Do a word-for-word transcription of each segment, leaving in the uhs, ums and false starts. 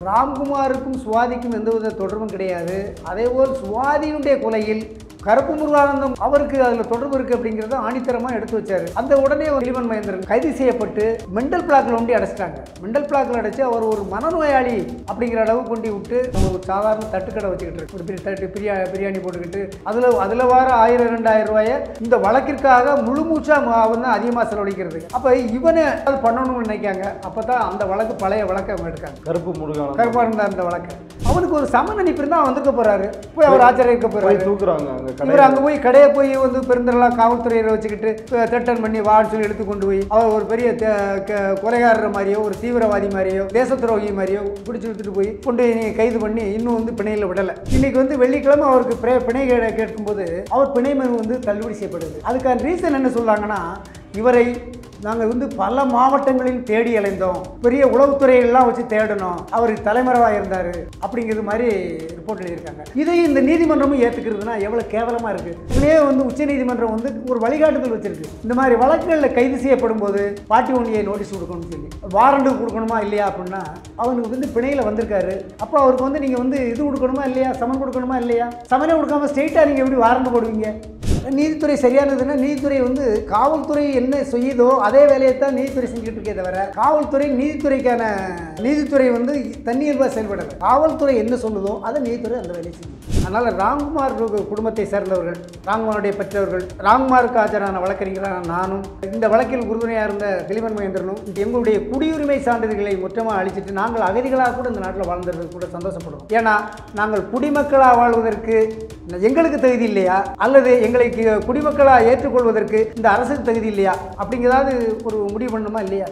ராம்குமாருக்கும் சுவாதிக்கும் எந்தவித தொடர்பும் கிடையாது. அதேபோல் சுவாதியுடைய கொலையில் கருப்பு முருகானந்தம் அவருக்கு அதில் தொடர்பு இருக்குது அப்படிங்கிறத ஆணித்தரமாக எடுத்து வச்சார். அந்த உடனே திலீபன் மகேந்திரன் கைது செய்யப்பட்டு மெண்டல் பிளாக்ல ஒண்டி அடைச்சிட்டாங்க. மெண்டல் பிளாக்ல அடைச்சு அவர் ஒரு மனநோயாளி அப்படிங்கிற அளவு கொண்டு விட்டு ஒரு சாதாரண தட்டுக்கடை வச்சுக்கிட்டு இருக்கு. ஒரு பெரிய தட்டு பிரியா பிரியாணி போட்டுக்கிட்டு அதில் அதில் வர ஆயிரம் ரெண்டாயிரம் ரூபாயை இந்த வழக்கிற்காக முழு மூச்சா வந்து அதிகமாக செலவழிக்கிறது. அப்போ இவனை அது பண்ணணும்னு நினைக்காங்க. அப்போ தான் அந்த வழக்கு பழைய வழக்கை அவங்க எடுக்காங்க. கருப்பு முருகானந்தம் கருப்பாக இருந்த அந்த வழக்கு அவனுக்கு ஒரு சம நினைப்பு இருந்தால் வந்துக்க போறாரு. போய் அவர் ஆச்சரிக்க போறாரு. தூக்குறாங்க. இவர் அங்கே போய் கடையை போய் வந்து பெருந்தரலாம் காவல்துறையை வச்சுக்கிட்டு த்ரெட்டன் பண்ணி வான்னு சொல்லி எடுத்து கொண்டு போய் அவர் ஒரு பெரிய கொலைகாரர் மாதிரியோ ஒரு தீவிரவாதி மாதிரியோ தேச துரோகி மாதிரியோ பிடிச்சி எடுத்துட்டு போய் கொண்டு போய் கைது பண்ணி இன்னும் வந்து பிணையில் விடலை. இன்னைக்கு வந்து வெள்ளிக்கிழமை அவருக்கு பிணை கேட்கும்போது அவர் பிணை மனு வந்து தள்ளுபடி செய்யப்படுது. அதுக்கான ரீசன் என்ன சொல்றாங்கன்னா, இவரை நாங்கள் வந்து பல மாவட்டங்களில் தேடி அலைந்தோம், பெரிய உளவுத்துறையெல்லாம் வச்சு தேடணும், அவர் தலைமறைவாக இருந்தார் அப்படிங்கிறது மாதிரி ரிப்போர்ட் எழுதியிருக்காங்க. இதை இந்த நீதிமன்றமும் ஏற்றுக்கிறதுனா எவ்வளோ கேவலமாக இருக்குது. இதுலேயே வந்து உச்ச நீதிமன்றம் வந்து ஒரு வழிகாட்டுதல் வச்சிருக்கு. இந்த மாதிரி வழக்குகளில் கைது செய்யப்படும் போது பார்ட்டி ஒன்றியை நோட்டீஸ் கொடுக்கணும்னு சொல்லி வாரண்டு கொடுக்கணுமா இல்லையா அப்படின்னா, அவனுக்கு வந்து பிணையில் வந்திருக்காரு. அப்போ அவருக்கு வந்து நீங்கள் வந்து இது கொடுக்கணுமா இல்லையா, சமன் கொடுக்கணுமா இல்லையா? சமனை கொடுக்காம ஸ்ட்ரெயிட்டாக நீங்கள் எப்படி வாரண்டு போடுவீங்க? நீதித்துறை சரியானதுன்னா நீதித்துறை வந்து காவல்துறை என்ன செய்யுதோ அதே வேலையை தான் நீதித்துறை செஞ்சுட்டு இருக்கே தவிர காவல்துறை நீதித்துறைக்கான நீதித்துறை வந்து தன்னியல்பாக செயல்படலை. காவல்துறை என்ன சொல்லுதோ அதை நீதித்துறை அந்த வேலையை செய்யும். அதனால் ராம்குமார் குடும்பத்தை சேர்ந்தவர்கள், ராம்குமாருடைய பெற்றவர்கள், ராம்குமாருக்கு ஆஜரான வழக்கறிஞரான நானும் இந்த வழக்கில் உறுதுணையாக இருந்த திலீபன் மகேந்திரனும் எங்களுடைய குடியுரிமை சான்றிதழ்களை மொத்தமாக அழிச்சிட்டு நாங்கள் அகதிகளாக கூட இந்த நாட்டில் வாழ்ந்தது கூட சந்தோஷப்படுவோம். ஏன்னா நாங்கள் குடிமக்களாக வாழ்வதற்கு எங்களுக்கு தகுதி இல்லையா, அல்லது எங்களை குடிமக்களாக ஏற்றுக்கொள்வதற்கு இந்த அரசுக்கு தகுதி இல்லையா அப்படிங்கிறதாவது ஒரு முடிவு பண்ணணுமா இல்லையா?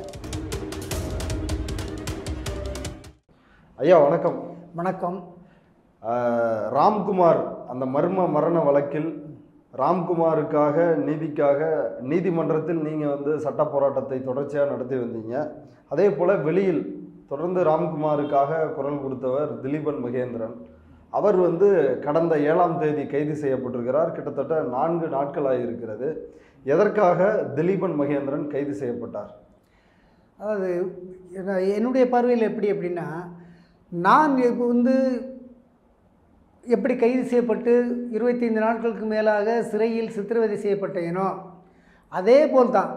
ஐயா வணக்கம். வணக்கம். ராம்குமார் அந்த மர்ம மரண வழக்கில் ராம்குமாருக்காக நீதிக்காக நீதிமன்றத்தில் நீங்கள் வந்து சட்ட போராட்டத்தை தொடர்ச்சியாக நடத்தி வந்தீங்க. அதே போல் வெளியில் தொடர்ந்து ராம்குமாருக்காக குரல் கொடுத்தவர் திலீபன் மகேந்திரன். அவர் வந்து கடந்த ஏழாம் தேதி கைது செய்யப்பட்டிருக்கிறார். கிட்டத்தட்ட நான்கு நாட்களாக இருக்கிறது. எதற்காக திலீபன் மகேந்திரன் கைது செய்யப்பட்டார்? அதாவது என்னுடைய பார்வையில் எப்படி அப்படின்னா, நான் இப்போ வந்து எப்படி கைது செய்யப்பட்டு இருபத்தி ஐந்து நாட்களுக்கு மேலாக சிறையில் சித்திரவதை செய்யப்பட்டேனோ அதே போல் தான்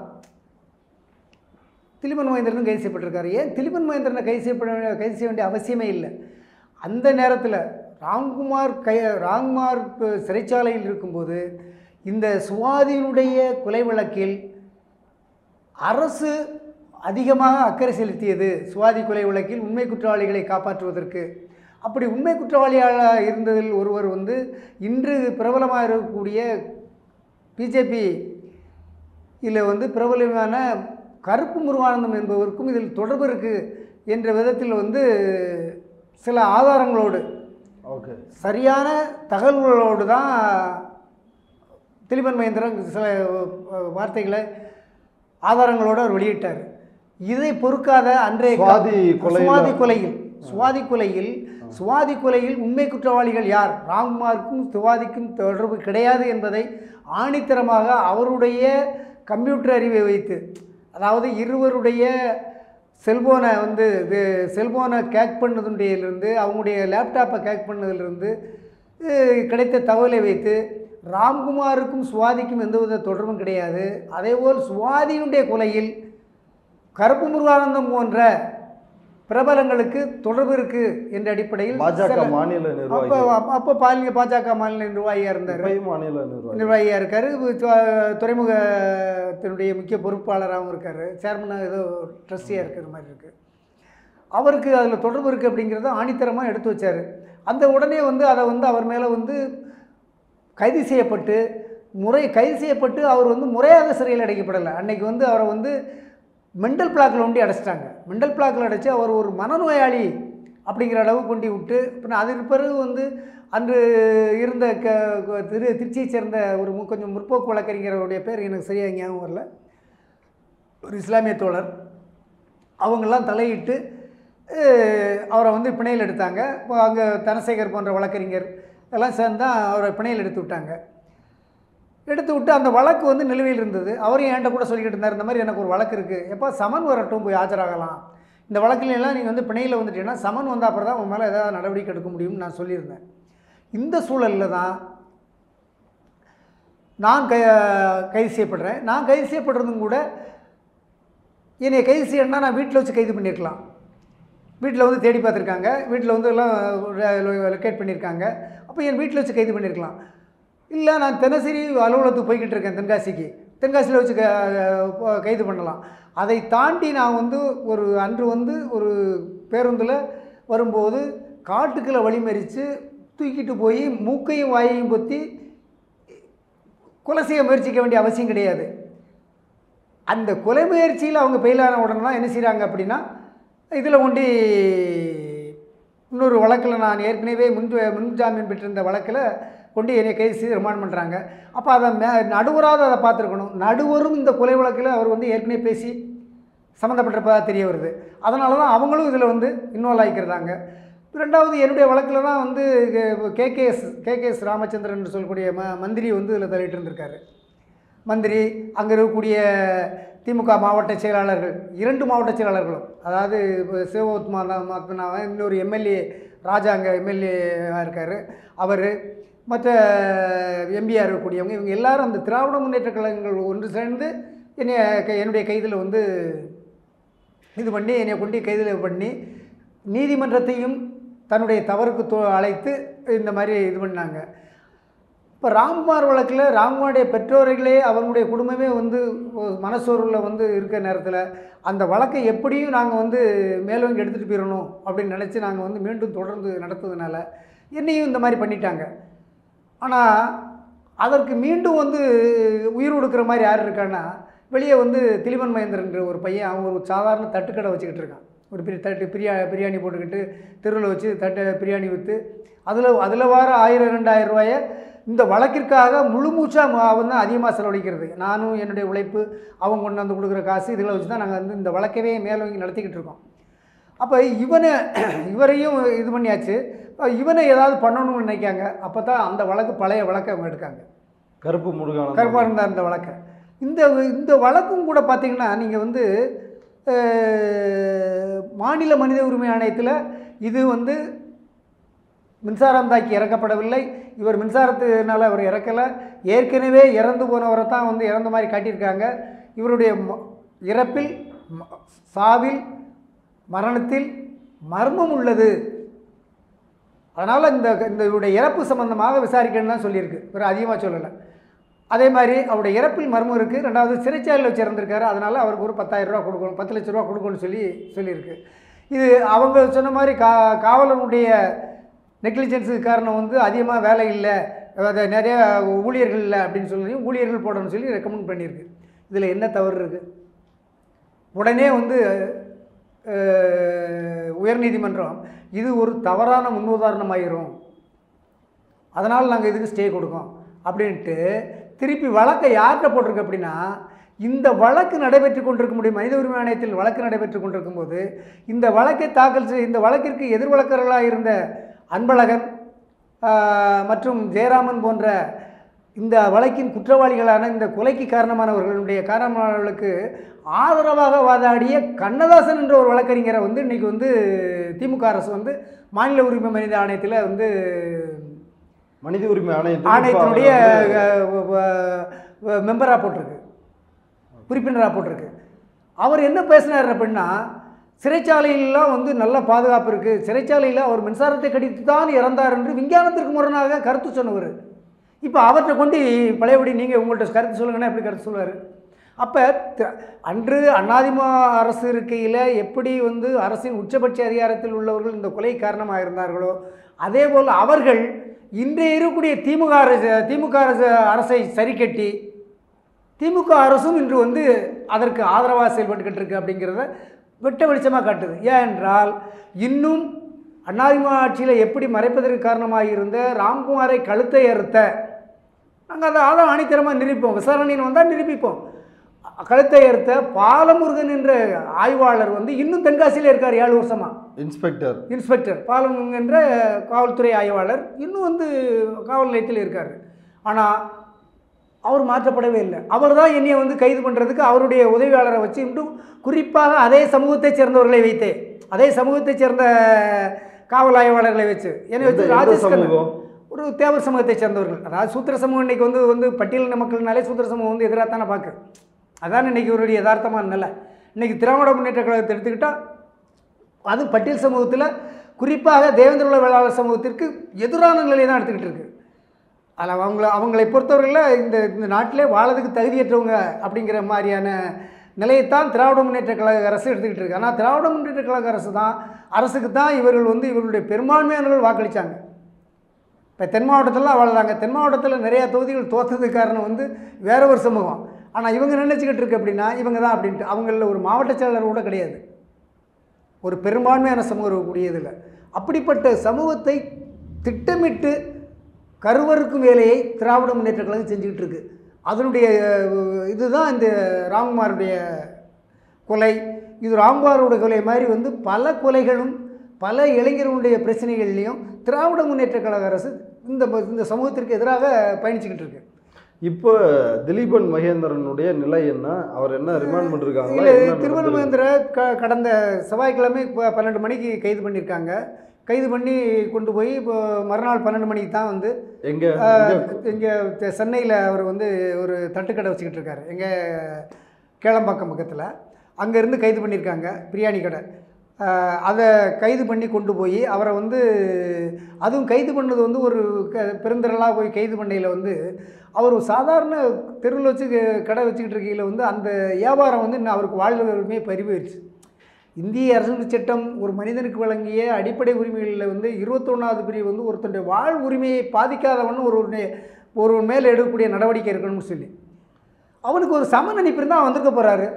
திலீபன் மகேந்திரனும் கைது செய்யப்பட்டிருக்காரு. ஏன் திலீபன் மகேந்திரனை கைது செய்யப்பட கைது செய்ய வேண்டிய அவசியமே இல்லை. அந்த நேரத்தில் ராம்குமார் கை ராம்குமார் சிறைச்சாலையில் இருக்கும்போது இந்த சுவாதியினுடைய கொலை வழக்கில் அரசு அதிகமாக அக்கறை செலுத்தியது. சுவாதி கொலை வழக்கில் உண்மை குற்றவாளிகளை காப்பாற்றுவதற்கு. அப்படி உண்மை குற்றவாளியாக இருந்ததில் ஒருவர் வந்து இன்று பிரபலமாக இருக்கக்கூடிய பிஜேபி இதில் வந்து பிரபலமான கருப்பு முருகானந்தம் என்பவருக்கும் இதில் தொடர்பு இருக்குது என்ற விதத்தில் வந்து சில ஆதாரங்களோடு ஓகே சரியான தகவல்களோடு தான் திலீபன் மகேந்திரன் சில வார்த்தைகளை ஆதாரங்களோடு அவர் வெளியிட்டார். இதை பொறுக்காத அன்றைய சுவாதி கொலையில் சுவாதி கொலையில் சுவாதி கொலையில் உண்மை குற்றவாளிகள் யார், ராம்குமாருக்கும் சுவாதிக்கும் தொடர்பு கிடையாது என்பதை ஆணித்தரமாக அவருடைய கம்ப்யூட்டர் அறிவை வைத்து, அதாவது இருவருடைய செல்போனை வந்து இது செல்போனை கேக் பண்ணதுடையிலிருந்து அவங்களுடைய லேப்டாப்பை கேக் பண்ணதிலிருந்து கிடைத்த தகவலை வைத்து ராம்குமாருக்கும் சுவாதிக்கும் எந்தவித தொடர்பும் கிடையாது. அதேபோல் சுவாதியுடைய கொலையில் கருப்பு முருகானந்தம் போன்ற பிரபலங்களுக்கு தொடர்பு இருக்கு என்ற அடிப்படையில் பாஜக மாநில நிர்வாகி அப்போ பாலிங்க பாஜக மாநில நிர்வாகியாக இருந்தார், மாநில நிர்வாகியாக இருக்கார், துறைமுகத்தினுடைய முக்கிய பொறுப்பாளராகவும் இருக்கார், சேர்மனாக ஏதோ ட்ரஸ்டியாக இருக்கிற மாதிரி இருக்குது. அவருக்கு அதில் தொடர்பு இருக்குது அப்படிங்கிறத ஆணித்தரமாக எடுத்து வச்சார். அந்த உடனே வந்து அதை வந்து அவர் மேலே வந்து கைது செய்யப்பட்டு முறை கைது செய்யப்பட்டு அவர் வந்து முறையாக சிறையில் அடைக்கப்படலை. அன்றைக்கி வந்து அவரை வந்து மெண்டல் பிளாக்கில் ஒண்டி அடைச்சிட்டாங்க. மெண்டல் பிளாக்கில் அடைச்சி அவர் ஒரு மனநோயாளி அப்படிங்கிற அளவு கொண்டு விட்டு அப்புறம் அதற்கு பிறகு வந்து அன்று இருந்த க திரு திருச்சியை சேர்ந்த ஒரு கொஞ்சம் முற்போக்கு வழக்கறிஞருடைய பேர் எனக்கு சரியாக ஞாபகம் வரல, ஒரு இஸ்லாமிய தோழர், அவங்கெல்லாம் தலையிட்டு அவரை வந்து பிணையில் எடுத்தாங்க. இப்போ அங்கே தனசேகர் போன்ற வழக்கறிஞர் எல்லாம் சேர்ந்து தான் அவரை பிணையில் எடுத்து விட்டாங்க. எடுத்து விட்டு அந்த வழக்கு வந்து நிலுவையில் இருந்தது. அவரையும் என்கிட்ட கூட சொல்லிக்கிட்டு இருந்தார், இந்த மாதிரி எனக்கு ஒரு வழக்கு இருக்குது, எப்போ சமன் வரட்டும் போய் ஆஜராகலாம், இந்த வழக்கிலெல்லாம் நீங்கள் வந்து பிணையில் வந்துட்டீங்கன்னா சமன் வந்த அப்புறம் தான் உங்கள் மேலே ஏதாவது நடவடிக்கை எடுக்க முடியும்னு நான் சொல்லியிருந்தேன். இந்த சூழலில் தான் நான் கை கைது செய்யப்படுறேன். நான் கைது செய்யப்படுறதும் கூட என்னை கைது செய்யணும்னா நான் வீட்டில் வச்சு கைது பண்ணியிருக்கலாம். வீட்டில் வந்து தேடி பார்த்துருக்காங்க, வீட்டில் வந்து எல்லாம் லொக்கேட் பண்ணியிருக்காங்க. அப்போ என் வீட்டில் வச்சு கைது பண்ணியிருக்கலாம். இல்லை நான் தினசரி அலுவலகத்துக்கு போய்கிட்டு இருக்கேன், தென்காசிக்கு, தென்காசியில் வச்சு கைது பண்ணலாம். அதை தாண்டி நான் வந்து ஒரு அன்று வந்து ஒரு பேருந்தில் வரும்போது காட்டுக்குள்ளே வழிமறித்து தூக்கிட்டு போய் மூக்கையும் வாயையும் பொத்தி கொலை செய்ய முயற்சிக்க வேண்டிய அவசியம் கிடையாது. அந்த கொலை முயற்சியில் அவங்க பெயிலான உடனே தான் என்ன செய்கிறாங்க அப்படின்னா, இதில் கொண்டு இன்னொரு வழக்கில் நான் ஏற்கனவே முன் முன்ஜாமீன் பெற்றிருந்த வழக்கில் கொண்டு என்னை கைது செய்து ரிமாண்ட் பண்ணுறாங்க. அப்போ அதை மே நடுவராக அதை பார்த்துருக்கணும். நடுவரும் இந்த கொலை வழக்கில் அவர் வந்து ஏற்கனவே பேசி சம்மந்தப்பட்டிருப்பதாக தெரிய வருது. அதனால தான் அவங்களும் இதில் வந்து இன்வால்வ் ஆகிக்கிறாங்க. ரெண்டாவது என்னுடைய வழக்கில் தான் வந்து கேகேஎஸ் கேகேஎஸ் ராமச்சந்திரன் சொல்லக்கூடிய ம மந்திரி வந்து இதில் தலையிட்டு இருந்திருக்காரு. மந்திரி, அங்கே இருக்கக்கூடிய திமுக மாவட்ட செயலாளர்கள், இரண்டு மாவட்ட செயலாளர்களும், அதாவது சிவகுமார் இன்னொரு எம்எல்ஏ ராஜா அங்கே எம்எல்ஏவாக இருக்கார், அவர், மற்ற எம்பியாக இருக்கக்கூடியவங்க, இவங்க எல்லாரும் அந்த திராவிட முன்னேற்ற கழகங்கள் ஒன்று சேர்ந்து என்னை என்னுடைய கைதில் வந்து இது பண்ணி என்னை கொண்டு கைதில் பண்ணி நீதிமன்றத்தையும் தன்னுடைய தவறுக்கு தோ அழைத்து இந்த மாதிரி இது பண்ணாங்க. இப்போ ராம்குமார் வழக்கில் ராம்குமாருடைய பெற்றோர்களே அவங்களுடைய குடும்பமே வந்து மனசோர்வில் வந்து இருக்கிற நேரத்தில் அந்த வழக்கை எப்படியும் நாங்கள் வந்து மேலோங்கி எடுத்துகிட்டு போயிடணும் அப்படின்னு நினச்சி நாங்கள் வந்து மீண்டும் தொடர்ந்து நடத்ததுனால என்னையும் இந்த மாதிரி பண்ணிட்டாங்க. ஆனால் அதற்கு மீண்டும் வந்து உயிர் கொடுக்குற மாதிரி யார் இருக்கான்னா, வெளியே வந்து திலிமன் மகேந்திரன்ற ஒரு பையன், அவன் ஒரு சாதாரண தட்டுக்கடை வச்சுக்கிட்டு இருக்கான். ஒரு பெரிய தட்டு பிரியா பிரியாணி போட்டுக்கிட்டு தெருவில் வச்சு தட்டு பிரியாணி விற்று அதில் அதில் வர ஆயிரம் ரெண்டாயிரம் ரூபாயை இந்த வழக்கிற்காக முழு மூச்சாக வந்து அதிகமாக செலவழிக்கிறது. நானும் என்னுடைய உழைப்பு, அவங்க கொண்டு வந்து கொடுக்குற காசு, இதில் வச்சு தான் நாங்கள் வந்து இந்த வழக்கவே மேலோங்கி நடத்திக்கிட்டு இருக்கோம். அப்போ இவனை இவரையும் இது பண்ணியாச்சு, இவனை ஏதாவது பண்ணணும்னு நினைக்காங்க. அப்போ தான் அந்த வழக்கு பழைய வழக்கை அவங்க எடுக்காங்க. கருப்பு முருகான கருப்பாக இருந்தார் இந்த வழக்கை. இந்த இந்த வழக்கும் கூட பார்த்திங்கன்னா நீங்கள் வந்து மாநில மனித உரிமை ஆணையத்தில் இது வந்து மின்சாரம் தாக்கி இறக்கப்படவில்லை, இவர் மின்சாரத்தினால அவர் இறக்கலை, ஏற்கனவே இறந்து போனவரை தான் வந்து இறந்த மாதிரி காட்டியிருக்காங்க. இவருடைய இறப்பில், சாவில், மரணத்தில் மர்மம் உள்ளது, அதனால் இந்த இந்த இவருடைய இறப்பு சம்பந்தமாக விசாரிக்கணும்னு தான் சொல்லியிருக்கு, இவர் அதிகமாக சொல்லலை. அதே மாதிரி அவருடைய இறப்பில் மர்மம் இருக்குது. ரெண்டாவது சிறைச்சாலையில் வச்சு இறந்துருக்காரு, அதனால் அவருக்கு ஒரு பத்தாயிரம் ரூபா கொடுக்கணும், பத்து லட்ச ரூபா கொடுக்கணும்னு சொல்லி சொல்லியிருக்கு. இது அவங்க சொன்ன மாதிரி கா காவலனுடைய நெக்லிஜென்ஸுக்கு காரணம் வந்து அதிகமாக வேலை இல்லை, அதை நிறைய ஊழியர்கள் இல்லை அப்படின்னு சொல்லி ஊழியர்கள் போடணும்னு சொல்லி ரெக்கமெண்ட் பண்ணியிருக்கு. இதில் என்ன தவறு இருக்குது? உடனே வந்து உயர்நீதிமன்றம் இது ஒரு தவறான முன்னுதாரணமாயிரும், அதனால் நாங்கள் இதுக்கு ஸ்டே கொடுக்கோம் அப்படின்ட்டு திருப்பி வழக்கை யார்கிட்ட போட்டிருக்கு அப்படின்னா, இந்த வழக்கு நடைபெற்று கொண்டிருக்க முடியும் மனித உரிமை ஆணையத்தில் வழக்கு நடைபெற்று கொண்டிருக்கும் போது இந்த வழக்கை தாக்கல் செய் இந்த வழக்கிற்கு எதிர் வழக்கர்களாக இருந்த அன்பழகன் மற்றும் ஜெயராமன் போன்ற இந்த வழக்கின் குற்றவாளிகளான இந்த கொலைக்கு காரணமானவர்களுடைய காரணமானவர்களுக்கு ஆதரவாக வாதாடிய கண்ணதாசன் என்ற ஒரு வழக்கறிஞரை வந்து இன்றைக்கி வந்து திமுக அரசு வந்து மாநில உரிமை மனித ஆணையத்தில் வந்து மனித உரிமை ஆணைய ஆணையத்தினுடைய மெம்பராக போட்டிருக்கு, உறுப்பினராக போட்டிருக்கு. அவர் என்ன பேசினார் அப்படின்னா, சிறைச்சாலையிலாம் வந்து நல்ல பாதுகாப்பு இருக்குது, சிறைச்சாலையில் அவர் மின்சாரத்தை கடித்து தான் இறந்தார் என்று விஞ்ஞானத்திற்கு முரணாக கருத்து சொன்னவர். இப்போ அவர்கிட்ட கொண்டு பழையபடி நீங்கள் உங்கள்கிட்ட கருத்து சொல்லுங்கன்னா எப்படி கருத்து சொல்லுவார்? அப்போ அன்று அண்ணாதிமுக அரசு இருக்கையில் எப்படி வந்து அரசின் உச்சபட்ச அதிகாரத்தில் உள்ளவர்கள் இந்த கொலை காரணமாக இருந்தார்களோ அதே போல் அவர்கள் இன்றைய இருக்கக்கூடிய திமுக அரசு திமுக அரசு அரசை சரி கட்டி திமுக அரசும் இன்று வந்து அதற்கு ஆதரவாக செயல்பட்டுக்கிட்டு இருக்கு அப்படிங்கிறத வெட்ட வெளிச்சமாக காட்டுது. ஏனென்றால் இன்னும் அண்ணாதிமுக ஆட்சியில் எப்படி மறைப்பதற்கு காரணமாக இருந்த ராம்குமாரை கழுத்தை அறுத்த நாங்கள் அதை ஆதாரம் ஆணித்தரமாக நிரூபிப்போம், விசாரணைன்னு வந்தால் நிரூபிப்போம். கழுத்தை அறுத்த பாலமுருகன் என்ற ஆய்வாளர் வந்து இன்னும் தென்காசியில் இருக்கார், ஏழு வருஷமாக இன்ஸ்பெக்டர் இன்ஸ்பெக்டர் பாலமுருகன் என்ற காவல்துறை ஆய்வாளர் இன்னும் வந்து காவல் நிலையத்தில் இருக்கார். ஆனால் அவர் மாற்றப்படவே இல்லை. அவர் தான் என்னையை வந்து கைது பண்ணுறதுக்கு அவருடைய உதவியாளரை வச்சு இன்னும் குறிப்பாக அதே சமூகத்தைச் சேர்ந்தவர்களை வைத்தே அதே சமூகத்தைச் சேர்ந்த காவல் ஆய்வாளர்களை வச்சு என்னை வச்சு ராஜேஷ் ஒரு தேவர் சமூகத்தைச் சேர்ந்தவர்கள், அதாவது சூத்திர சமூகம் இன்றைக்கி வந்து வந்து பட்டியலின மக்கள்னாலே சூத்திர சமூகம் வந்து எதிராக தானே பார்க்கு. அதான் இன்றைக்கி இவருடைய யதார்த்தமான நிலை. இன்றைக்கி திராவிட முன்னேற்ற கழகத்தை எடுத்துக்கிட்டால் அது பட்டியல் சமூகத்தில் குறிப்பாக தேவேந்திர உள்ள வேளாளர் சமூகத்திற்கு எதிரான நிலையை தான் எடுத்துக்கிட்டு இருக்குது. அதில் அவங்கள அவங்களை பொறுத்தவரையில் இந்த இந்த நாட்டிலே வாழறதுக்கு தகுதியற்றவங்க அப்படிங்கிற மாதிரியான நிலையைத்தான் திராவிட முன்னேற்ற கழக அரசு எடுத்துக்கிட்டு இருக்கு. ஆனால் திராவிட முன்னேற்ற கழக அரசு தான் அரசுக்கு தான் இவர்கள் வந்து இவர்களுடைய பெரும்பான்மையானவர்கள் வாக்களித்தாங்க. இப்போ தென் மாவட்டத்திலாம் வாழ்ந்தாங்க. தென் மாவட்டத்தில் நிறையா தொகுதிகள் தோற்றதுக்கு காரணம் வந்து வேற ஒரு சமூகம். ஆனால் இவங்க நினச்சிக்கிட்டு இருக்கு அப்படின்னா இவங்க தான் அப்படின்ட்டு அவங்களில் ஒரு மாவட்ட செயலர் கூட கிடையாது. ஒரு பெரும்பான்மையான சமூகம் இருக்கக்கூடியதில்லை. அப்படிப்பட்ட சமூகத்தை திட்டமிட்டு கருவறுக்கும் வேலையை திராவிட முன்னேற்ற கழகம் செஞ்சுக்கிட்டு இருக்கு. அதனுடைய இதுதான் இந்த ராம்குமாருடைய கொலை. இது ராம்குமாரோட கொலை மாதிரி வந்து பல கொலைகளும் பல இளைஞர்களுடைய பிரச்சனைகள்லையும் திராவிட முன்னேற்ற கழக அரசு இந்த இந்த சமூகத்திற்கு எதிராக பயணிச்சுக்கிட்டு இருக்கு. இப்போ திலீபன் மகேந்திரனுடைய நிலை என்ன? அவர் என்ன ரிமாண்ட் பண்ணிருக்காங்க? இல்லை, திலீபன் மகேந்திர க கடந்த செவ்வாய்க்கிழமை இப்போ பன்னெண்டு மணிக்கு கைது பண்ணியிருக்காங்க. கைது பண்ணி கொண்டு போய் இப்போ மறுநாள் பன்னெண்டு மணிக்கு தான் வந்து எங்கே இங்கே சென்னையில் அவர் வந்து ஒரு தட்டுக்கடை வச்சுக்கிட்டு இருக்காரு. எங்கள் கேளம்பாக்கம் பக்கத்தில் அங்கேருந்து கைது பண்ணியிருக்காங்க, பிரியாணி கடை. அதை கைது பண்ணி கொண்டு போய் அவரை வந்து அதுவும் கைது பண்ணது வந்து ஒரு க பெருந்திரளாக போய் கைது பண்ணையில் வந்து அவர் சாதாரண தெருவில் வச்சு கடை வச்சுக்கிட்டு இருக்கையில் வந்து அந்த வியாபாரம் வந்து இன்னும் அவருக்கு வாழ்வுமே பறிபோயிடுச்சு. இந்திய அரசியல் சட்டம் ஒரு மனிதனுக்கு வழங்கிய அடிப்படை உரிமைகளில் வந்து இருபத்தொன்னாவது பிரிவு வந்து ஒருத்தருடைய வாழ் உரிமையை பாதிக்காதவன் ஒரு ஒரு மேலே எடுக்கக்கூடிய நடவடிக்கை இருக்கணும்னு சொல்லி அவனுக்கு ஒரு சமன் அனுப்பி இருந்தால் அவன் வந்திருக்க போகிறாரு.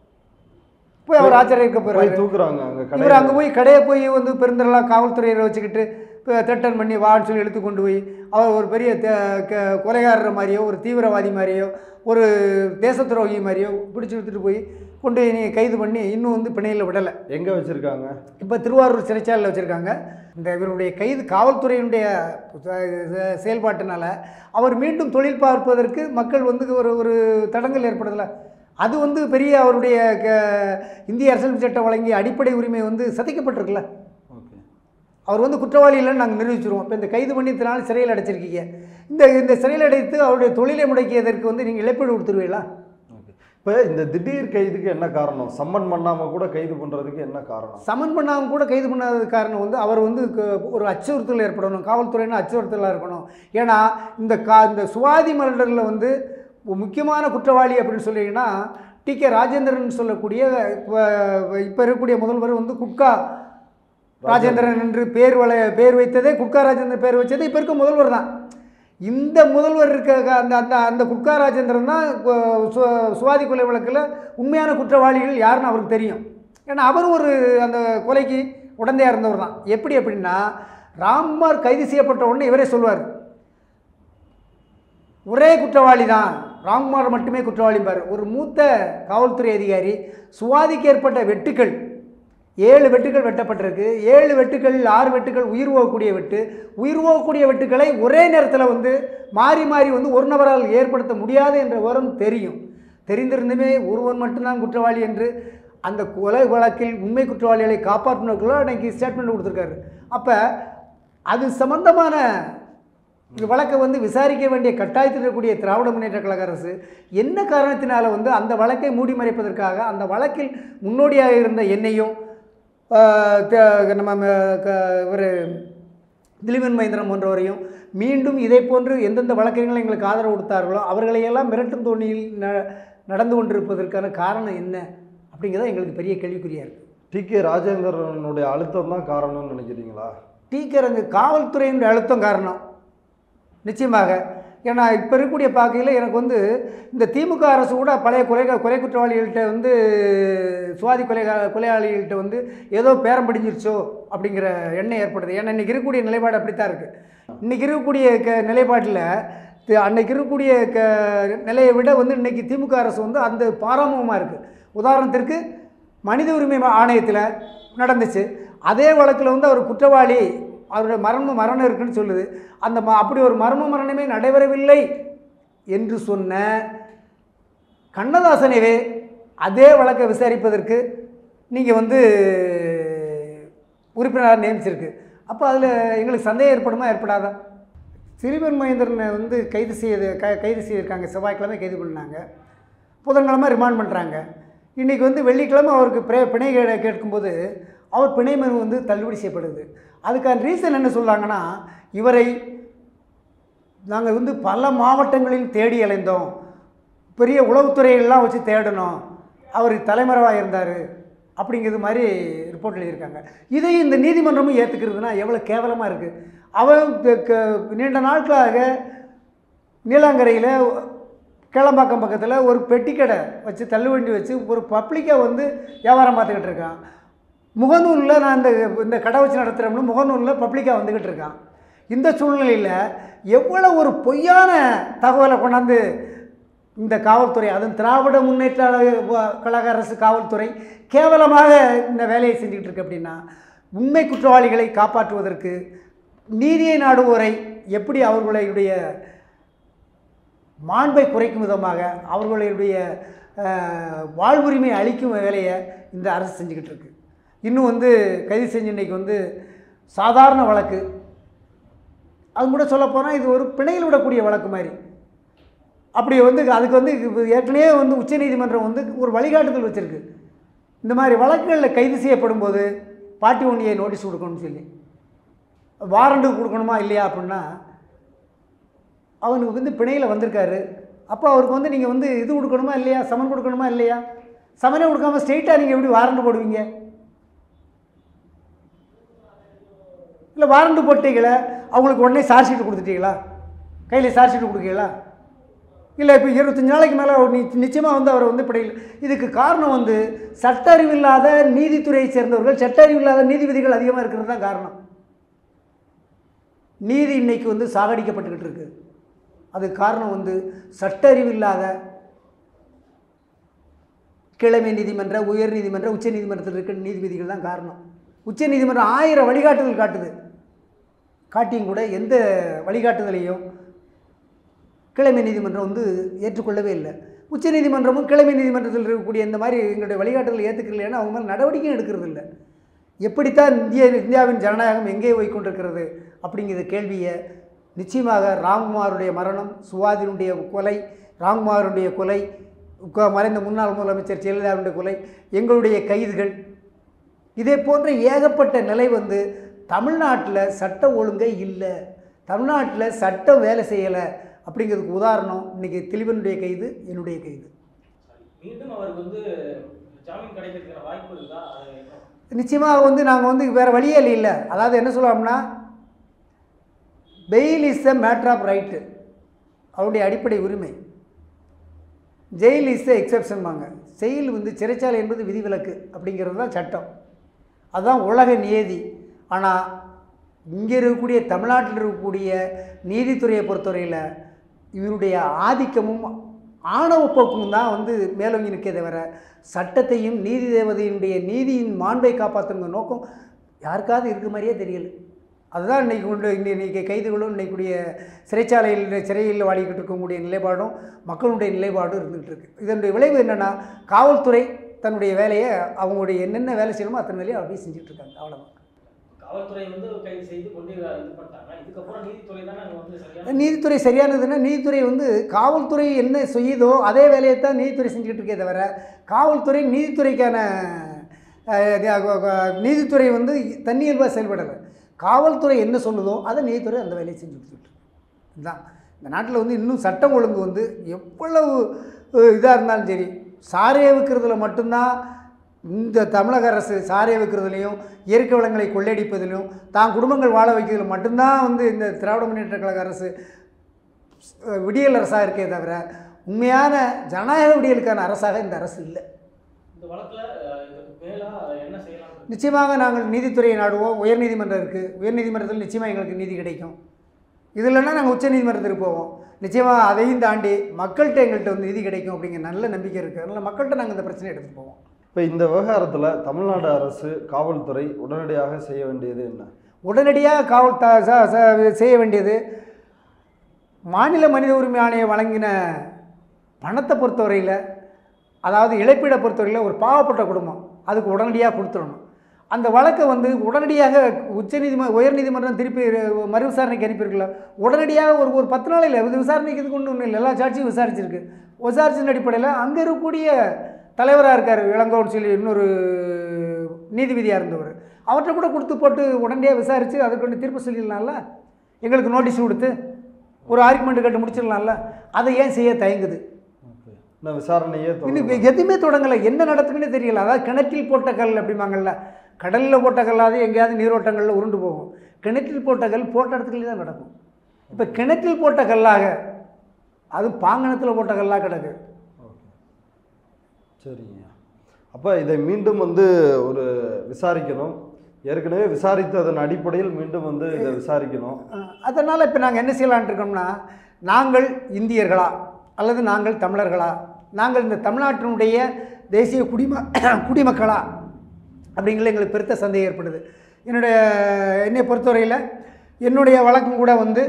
போய் அவர் ஆச்சரிக்க போகிறாரு, தூக்குறாங்க. இவர் அங்கே போய் கடையை போய் வந்து பெருந்திரளாக காவல்துறையை வச்சுக்கிட்டு த்ரெட்டன் பண்ணி வான்னு சொல்லி எடுத்து கொண்டு போய் அவர் ஒரு பெரிய கொலைகாரர் மாதிரியோ ஒரு தீவிரவாதி மாதிரியோ ஒரு தேச துரோகி மாதிரியோ பிடிச்சி எடுத்துகிட்டு போய் கொண்டு போய் நீங்கள் கைது பண்ணி இன்னும் வந்து பிணையில் விடலை. எங்கே வச்சுருக்காங்க? இப்போ திருவாரூர் சிறைச்சாலையில் வச்சுருக்காங்க. இந்த இவருடைய கைது காவல்துறையினுடைய செயல்பாட்டினால அவர் மீண்டும் தொழில் பார்ப்பதற்கு மக்கள் வந்து ஒரு ஒரு தடங்கல் ஏற்படுதலை. அது வந்து பெரிய அவருடைய இந்திய அரசியல் சட்டம் வழங்கிய அடிப்படை உரிமை வந்து சதிக்கப்பட்டிருக்குல்ல. அவர் வந்து குற்றவாளி இல்லைன்னு நாங்கள் நிரூபிச்சிருவோம். இப்போ இந்த கைது பண்ணித்தினால சிறையில் அடைச்சிருக்கீங்க. இந்த இந்த சிறையில் அடைத்து அவருடைய தொழிலை முடக்கியதற்கு வந்து நீங்கள் இழப்பீடு கொடுத்துருவீங்களா? இப்போ இந்த திடீர் கைதுக்கு என்ன காரணம்? சம்மன் பண்ணாமல் கூட கைது பண்ணுறதுக்கு என்ன காரணம்? சம்மன் பண்ணாமல் கூட கைது பண்ணாததுக்கு காரணம் வந்து அவர் வந்து ஒரு அச்சுறுத்தல் ஏற்படணும், காவல்துறையினா அச்சுறுத்தலாக இருக்கணும். ஏன்னா இந்த கா இந்த சுவாதி மர்டரில் வந்து முக்கியமான குற்றவாளி அப்படின்னு சொல்லிங்கன்னா டி கே ராஜேந்திரன் சொல்லக்கூடிய இப்போ இருக்கக்கூடிய முதல்வர் வந்து குட்கா ராஜேந்திரன் என்று பேர் வள பேர் வைத்ததே குட்கா ராஜேந்திரன் பேர் வச்சதே இப்போ இருக்க முதல்வர் தான். இந்த முதல்வர் இருக்க அந்த அந்த அந்த குட்கா ராஜேந்திரன் தான் சுவாதி கொலை வழக்கில் உண்மையான குற்றவாளிகள் யாருன்னு அவருக்கு தெரியும். ஏன்னா அவர் ஒரு அந்த கொலைக்கு உடந்தையாக இருந்தவர் தான். எப்படி அப்படின்னா ராம்குமார் கைது செய்யப்பட்ட உடனே இவரே சொல்லுவார், ஒரே குற்றவாளி தான் ராம்குமார் மட்டுமே குற்றவாளிம்பார். ஒரு மூத்த காவல்துறை அதிகாரி சுவாதிக்கு ஏற்பட்ட வெட்டுக்கள் ஏழு வெட்டுக்கள் வெட்டப்பட்டிருக்கு. ஏழு வெட்டுக்கள் ஆறு வெட்டுக்கள் உயிர் போகக்கூடிய வெட்டு. உயிர் போகக்கூடிய வெட்டுக்களை ஒரே நேரத்தில் வந்து மாறி மாறி வந்து ஒரு நபரால் ஏற்படுத்த முடியாது என்ற விவரம் தெரியும். தெரிந்திருந்துமே ஒருவன் மட்டும்தான் குற்றவாளி என்று அந்த கொலை வழக்கில் உண்மை குற்றவாளிகளை காப்பாற்றினவர்களோ அன்றைக்கி ஸ்டேட்மெண்ட் கொடுத்துருக்காரு. அப்போ அது சம்பந்தமான இந்த வழக்கை வந்து விசாரிக்க வேண்டிய கட்டாயத்தில் இருக்கக்கூடிய திராவிட முன்னேற்ற கழக அரசு என்ன காரணத்தினால வந்து அந்த வழக்கை மூடி மறைப்பதற்காக அந்த வழக்கில் முன்னோடியாக இருந்த என்னையும் நம்ம ஒரு திலீபன் மகேந்திரன் போன்றவரையும் மீண்டும் இதே போன்று எந்தெந்த வழக்கறிஞர்கள் எங்களுக்கு ஆதரவு கொடுத்தார்களோ அவர்களையெல்லாம் மிரட்டும் தோணியில் ந நடந்து கொண்டிருப்பதற்கான காரணம் என்ன அப்படிங்கிறத எங்களுக்கு பெரிய கேள்விக்குறியாக இருக்குது. டி கே ராஜேந்திரனுடைய அழுத்தம் தான் காரணம்னு நினைக்கிறீங்களா? டி கே காவல்துறையினுடைய அழுத்தம் காரணம் நிச்சயமாக. ஏன்னா இப்போ இருக்கக்கூடிய பார்க்கையில் எனக்கு வந்து இந்த திமுக அரசு கூட பழைய கொலை கொலை குற்றவாளிகள்கிட்ட வந்து சுவாதி கொலை கொலையாளிகள்கிட்ட வந்து ஏதோ பேரம் பிடிஞ்சிருச்சோ அப்படிங்கிற எண்ணம் ஏற்படுது. ஏன்னா இன்றைக்கி இருக்கக்கூடிய நிலைப்பாடு அப்படித்தான் இருக்குது. இன்றைக்கி இருக்கக்கூடிய க நிலைப்பாட்டில் அன்றைக்கி இருக்கக்கூடிய க நிலையை விட வந்து இன்றைக்கி திமுக அரசு வந்து அந்த பாராமுகமாக இருக்குது. உதாரணத்திற்கு மனித உரிமை ஆணையத்தில் நடந்துச்சு. அதே வழக்கில் வந்து அவர் குற்றவாளி, அவருடைய மரண மரணம் இருக்குன்னு சொல்லுது. அந்த ம அப்படி ஒரு மர்ம மரணமே நடைபெறவில்லை என்று சொன்ன கண்ணதாசனவே அதே வழக்கை விசாரிப்பதற்கு நீங்கள் வந்து உறுப்பினராக நியமிச்சிருக்கு. அப்போ அதில் எங்களுக்கு சந்தேகம் ஏற்படுமா ஏற்படாதா? சிறுவன் மகேந்திரனை வந்து கைது செய்து க கைது செய்திருக்காங்க. செவ்வாய்க்கிழமை கைது பண்ணாங்க, புதன்கிழமை ரிமாண்ட் பண்ணுறாங்க. இன்றைக்கி வந்து வெள்ளிக்கிழமை அவருக்கு பிரே பிணை கேட்கும்போது அவர் பிணை மனு வந்து தள்ளுபடி செய்யப்படுது. அதுக்கான ரீசன் என்ன சொல்கிறாங்கன்னா, இவரை நாங்கள் வந்து பல மாவட்டங்களில் தேடி அலைந்தோம், பெரிய உளவுத்துறையெல்லாம் வச்சு தேடணும், அவர் தலைமறைவாக இருந்தார் அப்படிங்கிறது மாதிரி ரிப்போர்ட் எழுதியிருக்காங்க. இதை இந்த நீதிமன்றமும் ஏற்றுக்கிறதுனா எவ்வளோ கேவலமாக இருக்குது. அவன் நீண்ட நாட்களாக நீலாங்கரையில் கேளம்பாக்கம் பக்கத்தில் ஒரு பெட்டிக்கடை வச்சு தள்ளுவண்டி வச்சு ஒரு பப்ளிக்காக வந்து வியாபாரம் பார்த்துக்கிட்டு இருக்கான். முகநூலில் நான் இந்த இந்த கடை வச்சு நடத்துகிறோம்னு முகநூலில் பப்ளிக்காக வந்துக்கிட்டு இருக்கான். இந்த சூழ்நிலையில் எவ்வளோ ஒரு பொய்யான தகவலை கொண்டாந்து இந்த காவல்துறை, அதுவும் திராவிட முன்னேற்ற கழக அரசு காவல்துறை கேவலமாக இந்த வேலையை செஞ்சுக்கிட்டு இருக்கு. அப்படின்னா உண்மை குற்றவாளிகளை காப்பாற்றுவதற்கு நீதியை நாடுவோரை எப்படி அவர்களுடைய மாண்பை குறைக்கும் விதமாக அவர்களுடைய வாழ்வுரிமை அளிக்கும் வேலையை இந்த அரசு செஞ்சுக்கிட்டு இருக்கு. இன்னும் வந்து கைது செஞ்ச இன்றைக்கி வந்து சாதாரண வழக்கு, அது கூட சொல்லப்போனால் இது ஒரு பிணையில் விடக்கூடிய வழக்கு மாதிரி. அப்படி வந்து அதுக்கு வந்து ஏற்கனவே வந்து உச்சநீதிமன்றம் வந்து ஒரு வழிகாட்டுதல் வச்சுருக்கு. இந்த மாதிரி வழக்குகளில் கைது செய்யப்படும் போது பார்ட்டி ஒன்றியை நோட்டீஸ் கொடுக்கணும்னு சொல்லி வாரண்டு கொடுக்கணுமா இல்லையா அப்படின்னா, அவனுக்கு வந்து பிணையில் வந்திருக்காரு. அப்போ அவருக்கு வந்து நீங்கள் வந்து இது கொடுக்கணுமா இல்லையா, சமன் கொடுக்கணுமா இல்லையா? சமனே கொடுக்காம ஸ்ட்ரெயிட்டாக நீங்கள் எப்படி வாரண்டு போடுவீங்க? இல்லை வாரண்டு போட்டீங்களா, அவங்களுக்கு உடனே சார்ஜ் ஷீட் கொடுத்துட்டீங்களா, கையில் சார்ஜ் ஷீட் கொடுக்கீங்களா? இல்லை இப்போ இருபத்தஞ்சி நாளைக்கு மேலே நீ நிச்சயமாக வந்து அவரை வந்து பிடையில். இதுக்கு காரணம் வந்து சட்ட அறிவில்லாத நீதித்துறையை சேர்ந்தவர்கள், சட்ட அறிவில்லாத நீதிபதிகள் அதிகமாக இருக்கிறது தான் காரணம். நீதி இன்னைக்கு வந்து சாகடிக்கப்பட்டுக்கிட்டு இருக்கு. அதுக்கு காரணம் வந்து சட்ட அறிவில்லாத கிழமை நீதிமன்ற, உயர் நீதிமன்ற, உச்ச நீதிமன்றத்தில் இருக்கிற நீதிபதிகள் தான் காரணம். உச்ச நீதிமன்றம் ஆயிரம் வழிகாட்டுதல் காட்டுது, காட்டியும் கூட எந்த வழிகாட்டுதலையும் கிழமை நீதிமன்றம் வந்து ஏற்றுக்கொள்ளவே இல்லை. உச்ச நீதிமன்றமும் கிழமை நீதிமன்றத்தில் இருக்கக்கூடிய இந்த மாதிரி எங்களுடைய வழிகாட்டுதல் ஏற்றுக்கலைன்னா அவங்க மேலே நடவடிக்கையும் எடுக்கிறது இல்லை. எப்படித்தான் இந்திய இந்தியாவின் ஜனநாயகம் எங்கே போய் கொண்டிருக்கிறது அப்படிங்கிற கேள்வியை நிச்சயமாக ராம்குமாருடைய மரணம், சுவாதினுடைய கொலை, ராம்குமாருடைய கொலை, மறைந்த முன்னாள் முதலமைச்சர் ஜெயலலிதாவுடைய கொலை, எங்களுடைய கைதுகள், இதே போன்ற ஏகப்பட்ட நிலை வந்து தமிழ்நாட்டில் சட்ட ஒழுங்கை இல்லை, தமிழ்நாட்டில் சட்டம் வேலை செய்யலை அப்படிங்கிறதுக்கு உதாரணம் இன்றைக்கி திலீபனுடைய கைது, என்னுடைய கைது. மீண்டும் அவருக்கு வந்து ஜாமீன் கிடைக்கிறதுக்கான வாய்ப்பு இருக்கா? நிச்சயமாக வந்து நாங்கள் வந்து வேறு வழியே இல்லை. அதாவது என்ன சொல்லலாம்னா, bail is a matter of right, அவருடைய அடிப்படை உரிமை. ஜெயில் இஸ் அ எக்ஸப்ஷன் வாங்க. செயல் வந்து சிறைச்சாலை என்பது விதிவிலக்கு அப்படிங்கிறது தான் சட்டம், அதுதான் உலக நியதி. ஆனால் இங்கே இருக்கக்கூடிய தமிழ்நாட்டில் இருக்கக்கூடிய நீதித்துறையை பொறுத்தவரையில் இவருடைய ஆதிக்கமும் ஆணவ போக்கும் தான் வந்து மேலோங்கி நிற்க தவிர சட்டத்தையும் நீதி தேவதையினுடைய நீதியின் மாண்பை காப்பாற்றுங்கிற நோக்கம் யாருக்காவது இருக்க மாதிரியே தெரியல. அதுதான் இன்றைக்கி கொண்டு இன்றைக்கி கைதுகளும் இன்றைக்குடைய சிறைச்சாலையில் சிறையில் வாடிக்கிட்டு இருக்கக்கூடிய நிலைப்பாடும் மக்களுடைய நிலைப்பாடும் இருந்துகிட்டு இருக்குது. இதனுடைய விளைவு என்னென்னா, காவல்துறை தன்னுடைய வேலையை அவங்களுடைய என்னென்ன வேலை செய்யணுமோ அத்தனை வேலையை அப்படியே செஞ்சுட்ருக்காங்க. அவ்வளோதான். காவல்துறை வந்து கைது செய்து கொண்டு இது பண்ணிட்டாங்க. இதுக்கப்புறம் நீதித்துறை தானே அங்கே வந்து சரியான நீதித்துறை சரியானதுன்னா, நீதித்துறை வந்து காவல்துறை என்ன செய்யுதோ அதே வேலையை தான் நீதித்துறை செஞ்சுக்கிட்டு இருக்கே தவிர காவல்துறை நீதித்துறைக்கான நீதித்துறை வந்து தன்னியல்பாக செயல்படலை. காவல்துறை என்ன சொல்லுதோ அதை நீதித்துறை அந்த வேலையை செஞ்சு கொடுத்துட்டு இதுதான். இந்த நாட்டில் வந்து இன்னும் சட்டம் ஒழுங்கு வந்து எவ்வளவு இதாக இருந்தாலும் சரி, சாரையை விற்கிறதுல மட்டும்தான் இந்த தமிழக அரசு சாரையை விற்கிறதுலையும் இயற்கை வளங்களை கொள்ளையடிப்பதிலும் தான் குடும்பங்கள் வாழ வைக்கிறதுல மட்டும்தான் வந்து இந்த திராவிட முன்னேற்ற கழக அரசு விடியல் அரசாக இருக்கே தவிர உண்மையான ஜனநாயக விடியலுக்கான அரசாக இந்த அரசு இல்லை. இந்த வழக்கில் என்ன செய்யலாம்? நிச்சயமாக நாங்கள் நீதித்துறையை நாடுவோம். உயர்நீதிமன்றம் இருக்குது, உயர்நீதிமன்றத்தில் நிச்சயமாக எங்களுக்கு நீதி கிடைக்கும். இது இல்லைன்னா நாங்கள் உச்ச நீதிமன்றத்துக்கு போவோம். நிச்சயமாக அதையும் தாண்டி மக்கள்கிட்ட எங்கள்கிட்ட வந்து நீதி கிடைக்கும் அப்படிங்கிற நல்ல நம்பிக்கை இருக்குது. அதனால் மக்கள்கிட்ட நாங்கள் இந்த பிரச்சனையை எடுத்துகிட்டு போவோம். இப்போ இந்த விவகாரத்தில் தமிழ்நாடு அரசு காவல்துறை உடனடியாக செய்ய வேண்டியது என்ன? உடனடியாக காவல் த செய்ய வேண்டியது மாநில மனித உரிமை ஆணையம் வழங்கின பணத்தை பொறுத்தவரையில், அதாவது இழப்பீடை பொறுத்தவரையில் ஒரு பாவப்பட்ட குடும்பம் அதுக்கு உடனடியாக கொடுத்துடணும். அந்த வழக்கை வந்து உடனடியாக உச்சநீதிம உயர்நீதிமன்றம் திருப்பி மறு விசாரணைக்கு அனுப்பியிருக்கல. உடனடியாக ஒரு ஒரு பத்து நாள் இல்லை, இது விசாரணைக்கு இது கொண்டு ஒன்றும் இல்லை, எல்லா சாட்சியும் விசாரிச்சிருக்கு. விசாரிச்சின் அடிப்படையில் அங்கே இருக்கக்கூடிய தலைவராக இருக்கார் இளங்கோன்னு சொல்லி இன்னொரு நீதிபதியாக இருந்தவர், அவர்கிட்ட கூட கொடுத்து போட்டு உடனடியாக விசாரித்து அதை கொண்டு தீர்ப்பு சொல்லிடலாம்ல. எங்களுக்கு நோட்டீஸ் கொடுத்து ஒரு ஆர்குமெண்ட் கட்டு முடிச்சிடலாம்ல. அதை ஏன் செய்ய தயங்குது? நான் விசாரணையே இன்னும் எதுவுமே தொடங்கலை, என்ன நடத்துக்குன்னு தெரியல. அதாவது கிணற்றில் போட்ட கல் அப்படிம்பாங்கள்ல, கடலில் போட்ட கல்லாது எங்கேயாவது நீரோட்டங்களில் உருண்டு போகும். கிணற்றில் போட்ட கல் போட்ட இடத்துக்குள்ளே தான் நடக்கும். இப்போ கிணற்றில் போட்ட கல்லாக, அது பாங்கணத்தில் போட்ட கல்லாக கிடக்கு. சரிங்க. அப்போ இதை மீண்டும் வந்து ஒரு விசாரிக்கணும், ஏற்கனவே விசாரித்ததன் அடிப்படையில் மீண்டும் வந்து இதை விசாரிக்கணும். அதனால் இப்போ நாங்கள் என்ன செய்யலான் இருக்கோம்னா, நாங்கள் இந்தியர்களா அல்லது நாங்கள் தமிழர்களா, நாங்கள் இந்த தமிழ்நாட்டினுடைய தேசிய குடிம குடிமக்களா அப்படிங்கிற எங்களுக்கு பெருத்த சந்தேகம் ஏற்படுது. என்னுடைய என்னை பொறுத்தவரையில் என்னுடைய வழக்கம் கூட வந்து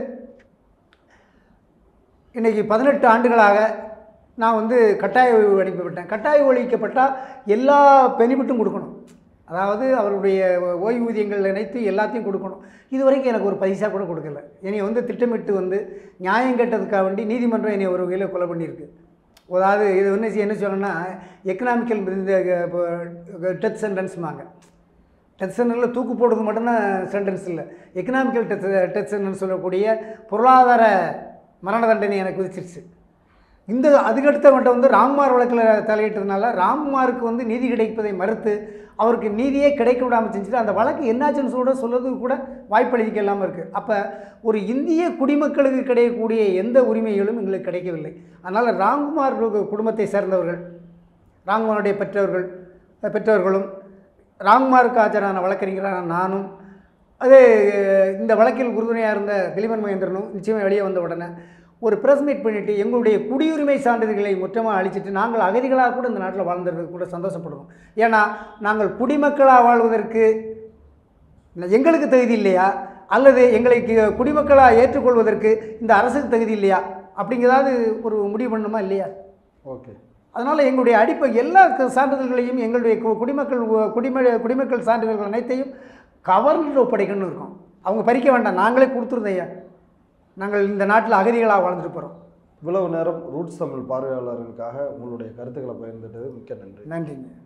இன்றைக்கி பதினெட்டு ஆண்டுகளாக நான் வந்து கட்டாய ஓய்வு அனுப்பிவிட்டேன். கட்டாய ஒழிக்கப்பட்டால் எல்லா பெனிஃபிட்டும் கொடுக்கணும், அதாவது அவருடைய ஓய்வூதியங்கள் அனைத்து எல்லாத்தையும் கொடுக்கணும். இது வரைக்கும் எனக்கு ஒரு பைசா கூட கொடுக்கல. என்னை வந்து திட்டமிட்டு வந்து நியாயம் கேட்டதுக்காக வேண்டி நீதிமன்றம் என்னை ஒரு வகையில் கொலை பண்ணியிருக்கு. அதாவது இது என்ன என்ன சொல்லணும்னா, எக்கனாமிக்கல் இந்த டெத் சென்டென்ஸ்மாங்க. டெத் சென்டென்ஸில் தூக்கு போடுறது மட்டும்தான் சென்டென்ஸ் இல்லை, எக்கனாமிக்கல் டெத் டெத் சென்டென்ஸ் சொல்லக்கூடிய பொருளாதார மரண தண்டனை எனக்கு விதிச்சிருச்சு. இந்த அதுக்கடுத்த மட்டும் வந்து ராம்குமார் வழக்கில் தலையிட்டதுனால ராம்குமாருக்கு வந்து நீதி கிடைப்பதை மறுத்து அவருக்கு நீதியே கிடைக்க விடாமல் செஞ்சுட்டு அந்த வழக்கு என்னாச்சுன்னு சொல்ல சொல்வது கூட வாய்ப்பளிக்க இல்லாமல் இருக்குது. அப்போ ஒரு இந்திய குடிமக்களுக்கு கிடைக்கக்கூடிய எந்த உரிமைகளும் எங்களுக்கு கிடைக்கவில்லை. அதனால் ராம்குமார் குடும்பத்தை சேர்ந்தவர்கள், ராம்குமாருடைய பெற்றவர்கள் பெற்றவர்களும் ராம்குமாருக்கு ஆஜரான வழக்கறிஞரான நானும், அதே இந்த வழக்கில் உறுதுணையாக இருந்த திலீபன் மகேந்திரனும் நிச்சயமாக வெளியே வந்த உடனே ஒரு ப்ரெஸ் மீட் பண்ணிவிட்டு எங்களுடைய குடியுரிமை சான்றிதழ்களை மொத்தமாக அழிச்சிட்டு நாங்கள் அகதிகளாக கூட இந்த நாட்டில் வாழ்ந்ததுக்கு கூட சந்தோஷப்படுவோம். ஏன்னா நாங்கள் குடிமக்களாக வாழ்வதற்கு எங்களுக்கு தகுதி இல்லையா, அல்லது எங்களை குடிமக்களாக ஏற்றுக்கொள்வதற்கு இந்த அரசுக்கு தகுதி இல்லையா அப்படிங்கிறதாவது ஒரு முடிவு பண்ணணுமா இல்லையா? ஓகே. அதனால் எங்களுடைய அடிப்படை எல்லா சான்றிதழ்களையும் எங்களுடைய குடிமக்கள் குடிம குடிமக்கள் சான்றிதழ்கள் அனைத்தையும் கவர்னர் ஒப்படைக்கணும்னு இருக்கோம். அவங்க பறிக்க வேண்டாம், நாங்களே கொடுத்துருந்தையா, நாங்கள் இந்த நாட்டில் அகதிகளாக வாழ்ந்துட்டு போகிறோம். இவ்வளவு நேரம் ரூட்ஸ் தமிழ் பார்வையாளர்களுக்காக உங்களுடைய கருத்துக்களை பகிர்ந்துட்டது மிக்க நன்றி. நன்றிங்க.